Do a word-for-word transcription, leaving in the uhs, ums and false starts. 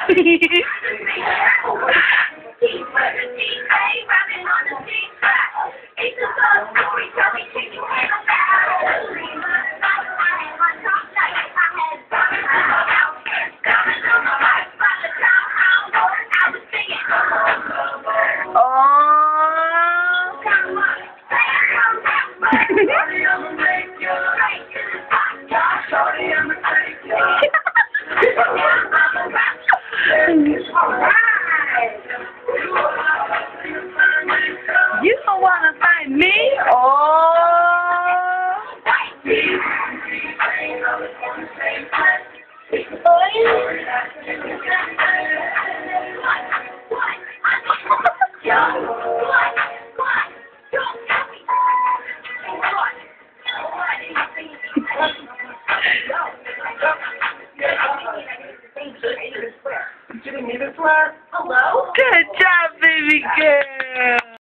You don't want to fight me? Oh. Giving me this swear? Hello? Good job.